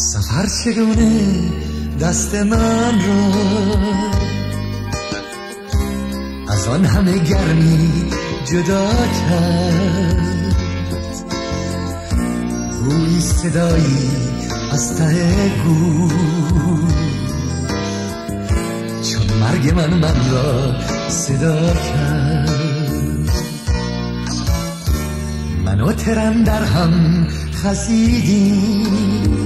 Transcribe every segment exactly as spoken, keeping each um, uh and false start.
سفر چگونه دست من را از آن همه گرمی جدا کرد. گویی صدایی از ته گوش چون مرگ من من را صدا کرد. من و ترن در هم خزیدیم،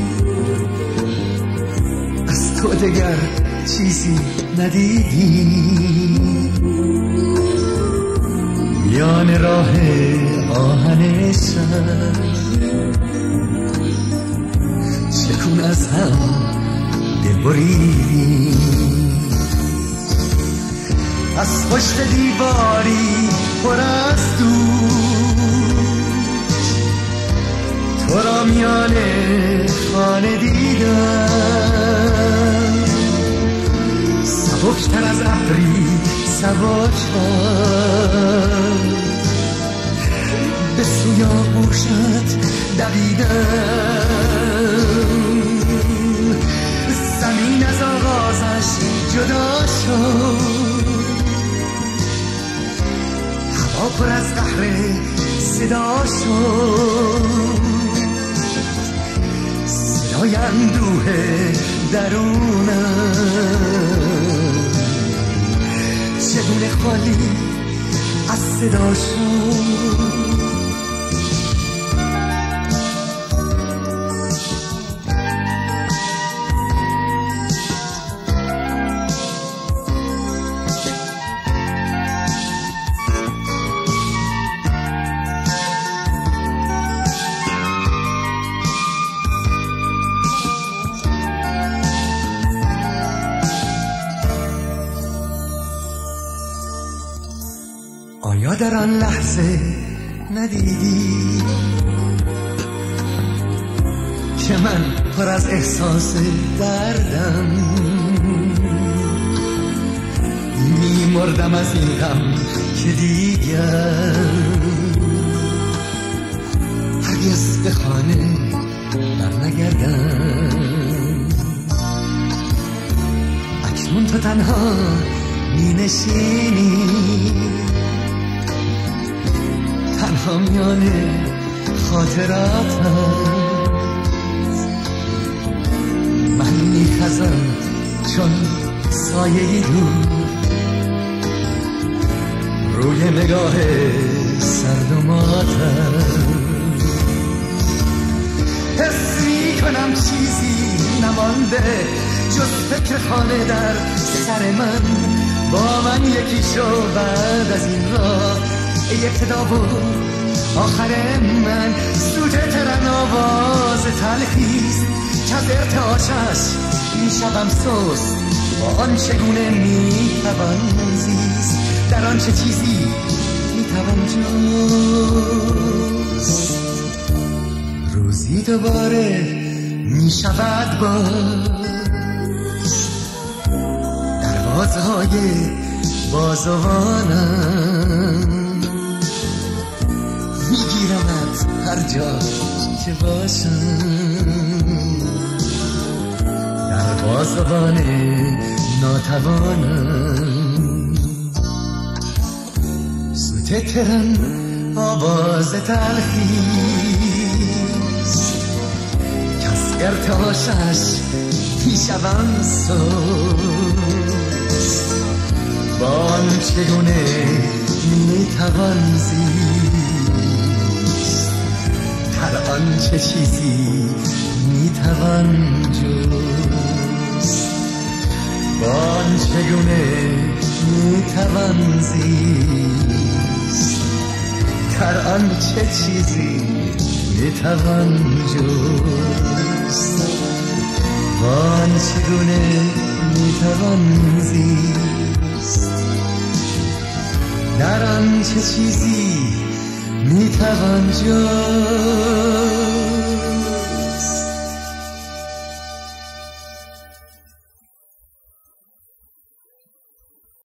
از تو دگر چیزی ندیدیم. میان راه آهن شب چکون از هم دل بریدیم. از پشت دیواری پر از دوش تو را میان خانه دیدم. سبکتر از ابری سبک به سوی آغوشت دویدم. زمین از آغازش جدا شد، هوا پر از قهر صدا شد. صدای اندوه درونم چگونه خالی از صدا شد. آیا در آن لحظه ندیدی که من پر از احساس دردم؟ می مردم از این غم که دیگر هرگز به خانه برنگردم. اکنون تو تنها می نشینی، تنها میان خاطراتم. من میخزم چون سایه دور روی نگاه سرد و ماتم. حس میکنم چیزی نمانده جز فکر خانه در سر من. با من یکی شو بعد از این راه، ابتدا و آخر من. سوت ترن آواز تلخیست که از ارتعاشش می شدم سست. با آن چگونه می توان زیست، در آن چه چیزی می توان جست. روزی دوباره می شود باز، دروازهای بازوانم میگیرمت هر جا که باشم. در بازوان ناتوانم سوت ترن آواز تلخیست که از ارتعاشش میشوم سست. با آن چگونه میتوان زیست، هر آنچه چیزی میتوان جست. با آن چگونه میتوان زیست، هر آنچه چیزی میتوان جست. با آن چگونه میتوان زیست، در آن چه چیزی میتوان جست.